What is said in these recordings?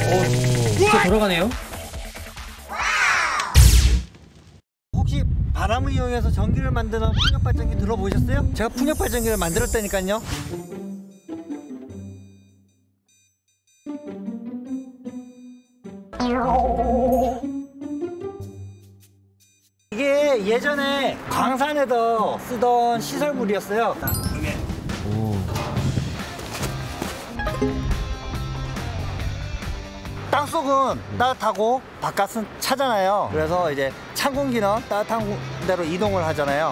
진짜 돌아가네요. 혹시 바람을 이용해서 전기를 만드는 풍력발전기 들어보셨어요? 제가 풍력발전기를 만들었다니까요. 이게 예전에 광산에서 쓰던 시설물이었어요. 이게. 땅속은 따뜻하고 바깥은 차잖아요. 그래서 이제 찬 공기는 따뜻한 데로 이동을 하잖아요.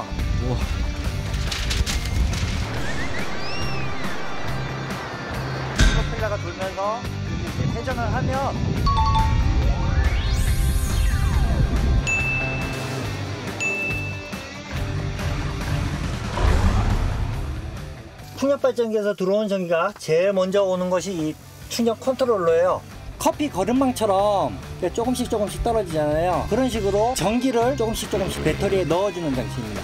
프로펠러가 돌면서 이렇게 회전을 하면 풍력발전기에서 들어온 전기가 제일 먼저 오는 것이 이 충격 컨트롤러예요. 커피 거름망처럼 조금씩 떨어지잖아요. 그런 식으로 전기를 조금씩 배터리에 넣어주는 장치입니다.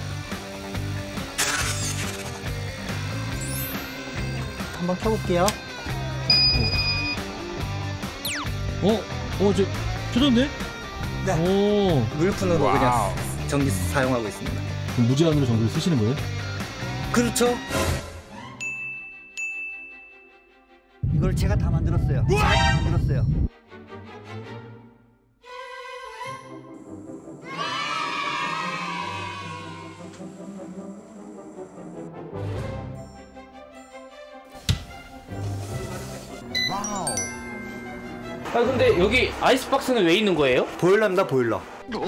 한번 켜볼게요. 저 켜졌네? 네. 물fun으로 그냥 전기 사용하고 있습니다. 그럼 무제한으로 전기를 쓰시는 거예요? 그렇죠. 이걸 제가 다 만들었어요. 와우. 근데 여기 아이스박스는 왜 있는 거예요? 보일러입니다, 보일러.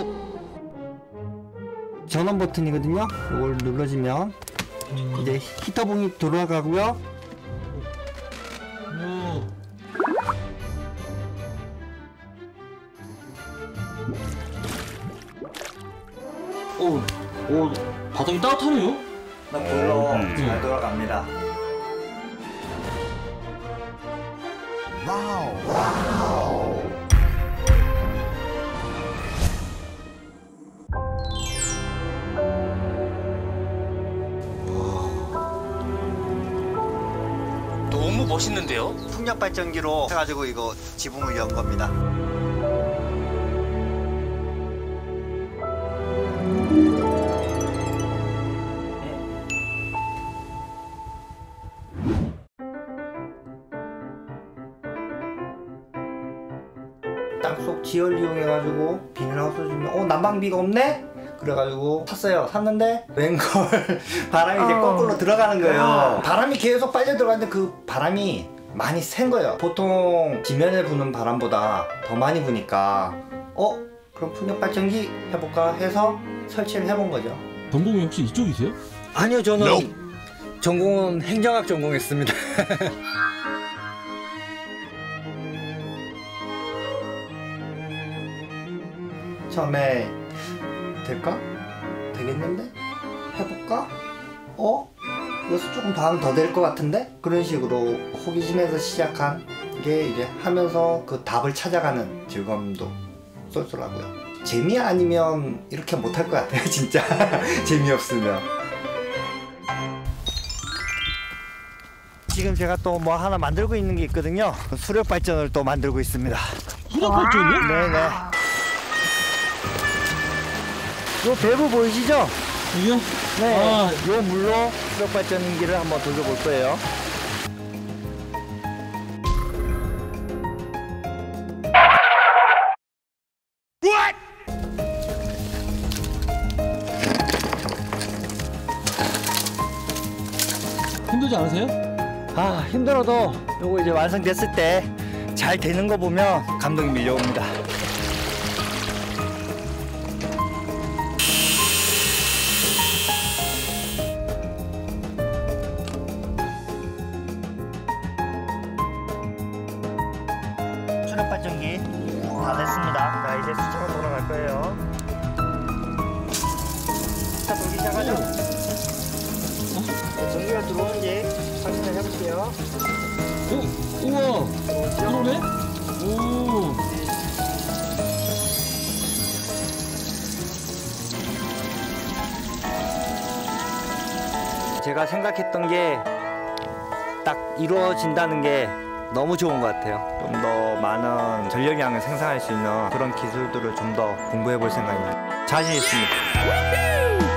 전원 버튼이거든요. 이걸 눌러주면 이제 히터봉이 돌아가고요. 바닥이 따뜻하네요? 보일러 잘 돌아갑니다. 와우. 너무 멋있는데요? 풍력발전기로 해가지고 이거 지붕을 연 겁니다. 땅속 지열 이용해가지고 비닐하우스 주면 난방비가 없네? 그래가지고 샀는데 웬걸 바람이 이제 거꾸로 들어가는 거예요. 바람이 계속 빨려 들어가는데 그 바람이 많이 센 거예요. 보통 지면에 부는 바람보다 더 많이 부니까 그럼 풍력발전기 해볼까 해서 설치를 해본 거죠. 전공이 혹시 이쪽이세요? 아니요, 저는 전공은 행정학 전공했습니다. 처음에 될까? 되겠는데? 해볼까? 여기서 조금 더 하면 더 될 것 같은데? 그런 식으로 호기심에서 시작한 게 이제 하면서 그 답을 찾아가는 즐거움도 쏠쏠하고요. 재미 아니면 이렇게 못할 것 같아요, 진짜. 재미없으면. 지금 제가 또 뭐 하나 만들고 있는 게 있거든요. 수력발전을 또 만들고 있습니다. 수력발전이요? 네네. 요 밸브 보이시죠? 이요? 네. 요 물로 수력발전기를 한번 돌려볼 거예요. 힘들지 않으세요? 힘들어도 요거 이제 완성됐을 때 잘 되는 거 보면 감동이 밀려옵니다. 수력발전기 다 됐습니다. 자, 이제 수차가 돌아갈 거예요. 자, 돌기 시작하죠. 전기가 들어오는지 확인을 해볼게요. 우와! 들어오네? 오! 제가 생각했던 게 딱 이루어진다는 게 너무 좋은 것 같아요. 좀 더 많은 전력량을 생산할 수 있는 그런 기술들을 좀 더 공부해 볼 생각입니다. 자신 있습니다.